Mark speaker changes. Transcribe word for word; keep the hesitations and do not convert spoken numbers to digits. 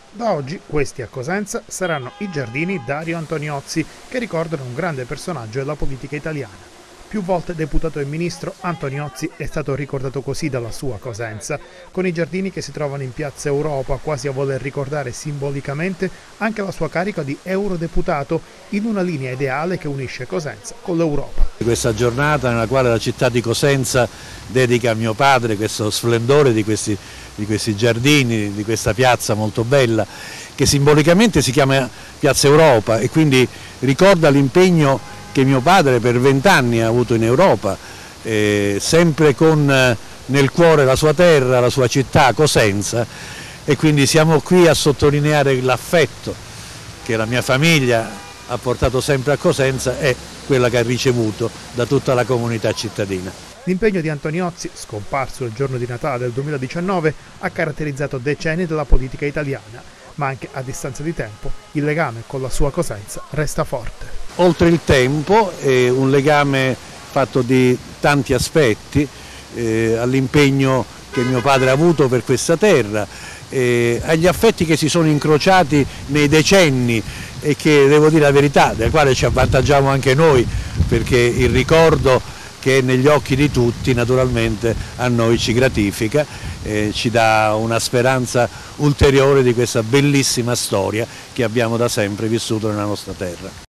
Speaker 1: Da oggi questi a Cosenza saranno i giardini Dario Antoniozzi, che ricordano un grande personaggio della politica italiana. Più volte deputato e ministro, Antoniozzi è stato ricordato così dalla sua Cosenza, con i giardini che si trovano in Piazza Europa, quasi a voler ricordare simbolicamente anche la sua carica di eurodeputato in una linea ideale che unisce Cosenza con l'Europa.
Speaker 2: Questa giornata nella quale la città di Cosenza dedica a mio padre questo splendore di questi, di questi giardini, di questa piazza molto bella, che simbolicamente si chiama Piazza Europa e quindi ricorda l'impegno che mio padre per vent'anni ha avuto in Europa, eh, sempre con eh, nel cuore la sua terra, la sua città, Cosenza, e quindi siamo qui a sottolineare l'affetto che la mia famiglia ha portato sempre a Cosenza e quella che ha ricevuto da tutta la comunità cittadina.
Speaker 1: L'impegno di Antoniozzi, scomparso il giorno di Natale del duemiladiciannove, ha caratterizzato decenni della politica italiana, ma anche a distanza di tempo il legame con la sua Cosenza resta forte.
Speaker 2: Oltre il tempo è un legame fatto di tanti aspetti, eh, all'impegno che mio padre ha avuto per questa terra, eh, agli affetti che si sono incrociati nei decenni e che, devo dire la verità, del quale ci avvantaggiamo anche noi, perché il ricordo che è negli occhi di tutti naturalmente a noi ci gratifica, eh, ci dà una speranza ulteriore di questa bellissima storia che abbiamo da sempre vissuto nella nostra terra.